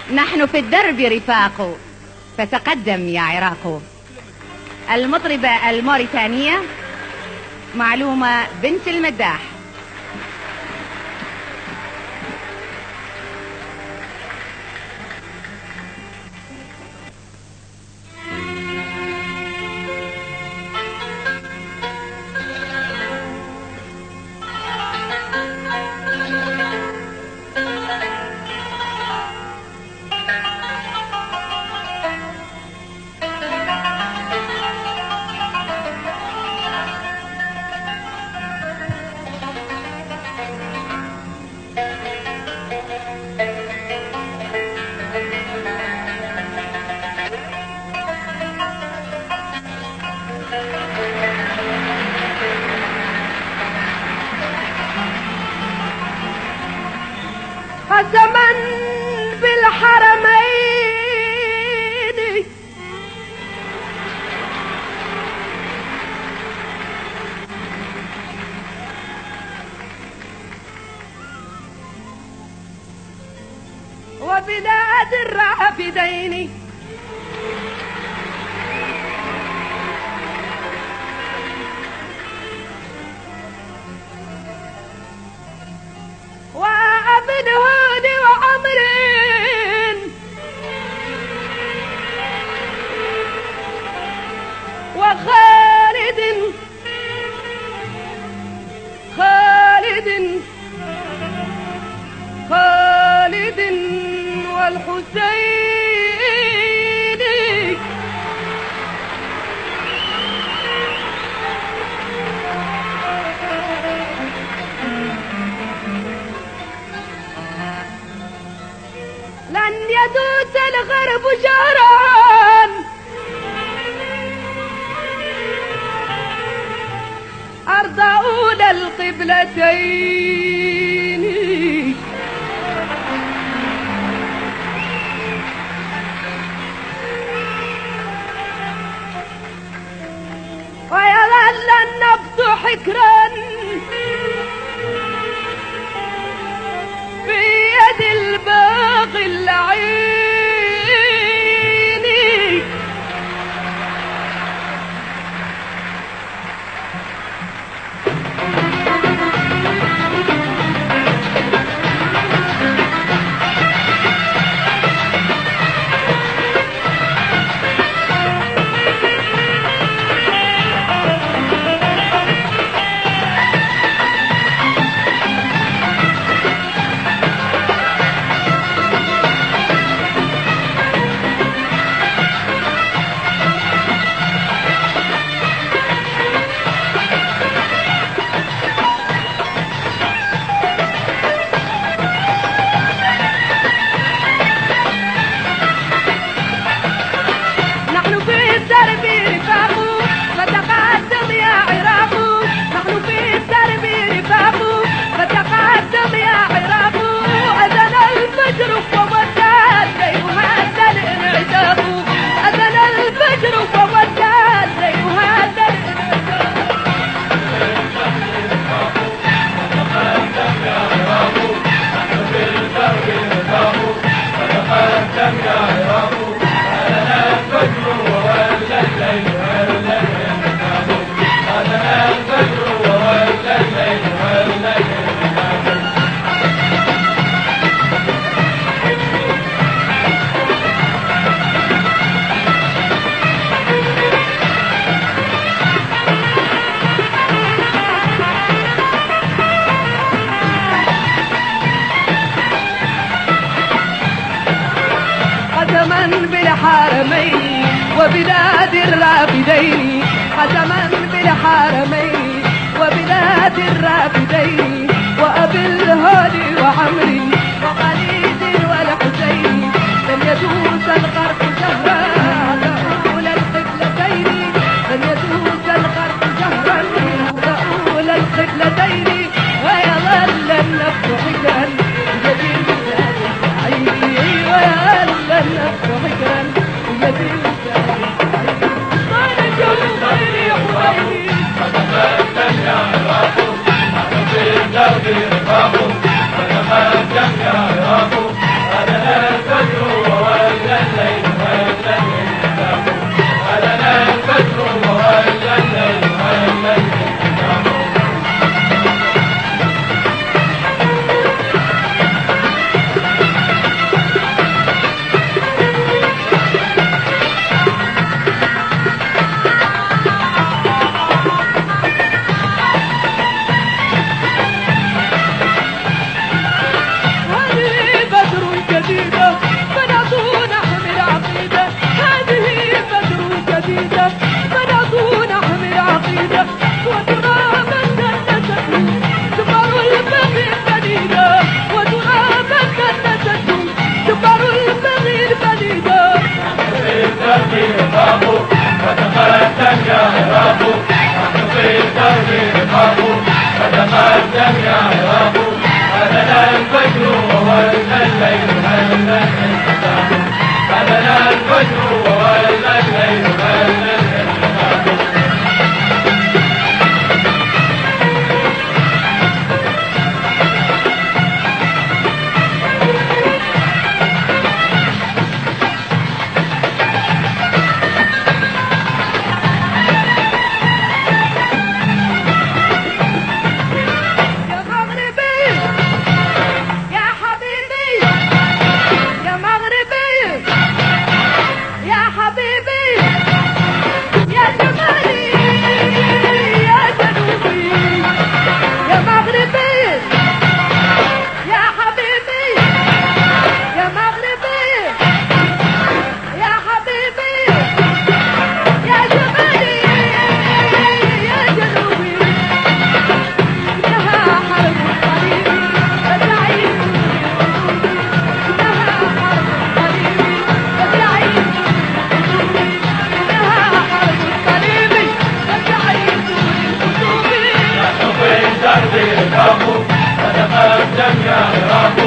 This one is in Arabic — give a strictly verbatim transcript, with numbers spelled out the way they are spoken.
نحن في الدرب رفاق، فتقدم يا عراق. المطربة الموريتانية معلومة بنت المداح. قسما بالحرمين وبلاد الرافدين وابن هود وعمر وخالد خالد خالد والحسين لن يدوس الغرب جهران أرض أولى القبلتين ويظل النبض حكرا في يد الباغي اللعين بالحرمين وبلاد الرافدين قسما بالحرمين وبلاد الرافدين وأبي الهادي وعمري وخليد والحسين لن يدوس الغرب جهرا أولى القبلتين لن يدوس الغرب جهرا أولى القبلتين ويظل النفس حجرا يجيب عيني ويظل النفس حجرا يجيب يا عراق، أنا في الدرب رفاق. جوا ولا الليل ولا تقدم يا رب